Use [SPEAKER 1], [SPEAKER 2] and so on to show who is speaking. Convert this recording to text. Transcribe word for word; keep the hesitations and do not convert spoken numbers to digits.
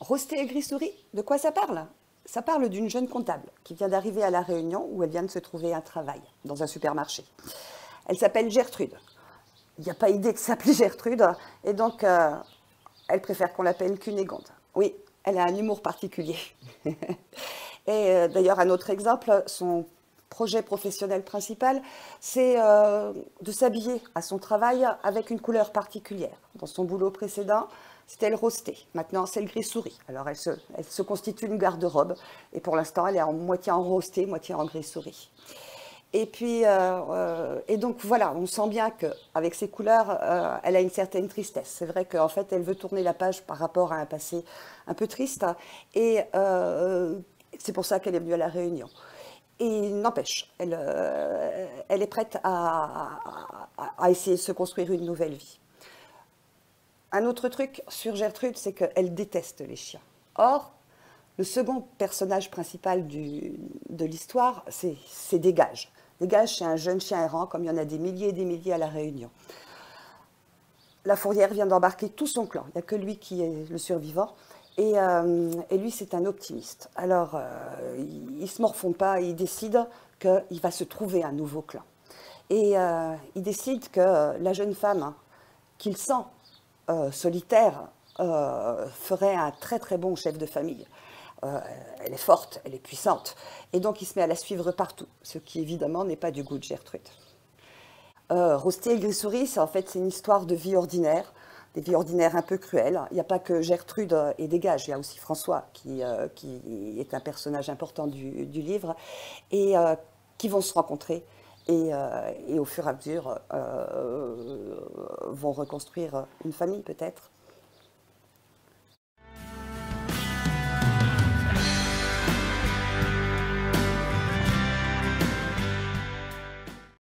[SPEAKER 1] Rosté et Grisouris, de quoi ça parle? Ça parle d'une jeune comptable qui vient d'arriver à La Réunion où elle vient de se trouver un travail dans un supermarché. Elle s'appelle Gertrude. Il n'y a pas idée de s'appeler Gertrude et donc euh, elle préfère qu'on l'appelle Cunégonde. Oui, elle a un humour particulier. Et euh, d'ailleurs, un autre exemple, son projet professionnel principal, c'est euh, de s'habiller à son travail avec une couleur particulière. Dans son boulot précédent, c'était le rosté. Maintenant, c'est le gris-souris. Alors, elle se, elle se constitue une garde-robe. Et pour l'instant, elle est en moitié en rosté, moitié en gris-souris. Et puis, euh, euh, et donc voilà, on sent bien qu'avec ces couleurs, euh, elle a une certaine tristesse. C'est vrai qu'en fait, elle veut tourner la page par rapport à un passé un peu triste. Et euh, c'est pour ça qu'elle est venue à La Réunion. Et n'empêche, elle, euh, elle est prête à, à, à essayer de se construire une nouvelle vie. Un autre truc sur Gertrude, c'est qu'elle déteste les chiens. Or, le second personnage principal du, de l'histoire, c'est Dégage. Dégage, c'est un jeune chien errant, comme il y en a des milliers et des milliers à La Réunion. La fourrière vient d'embarquer tout son clan, il n'y a que lui qui est le survivant. Et, euh, et lui, c'est un optimiste. Alors, euh, il ne se morfond pas, il décide qu'il va se trouver un nouveau clan. Et euh, il décide que la jeune femme hein, qu'il sent euh, solitaire euh, ferait un très très bon chef de famille. Euh, elle est forte, elle est puissante. Et donc, il se met à la suivre partout, ce qui évidemment n'est pas du goût de Gertrude. Euh, Rosté et Grisouris, en fait, c'est une histoire de vie ordinaire, des vies ordinaires un peu cruelles. Il n'y a pas que Gertrude et Dégage, il y a aussi François, qui, euh, qui est un personnage important du, du livre, et euh, qui vont se rencontrer, et, euh, et au fur et à mesure euh, vont reconstruire une famille peut-être.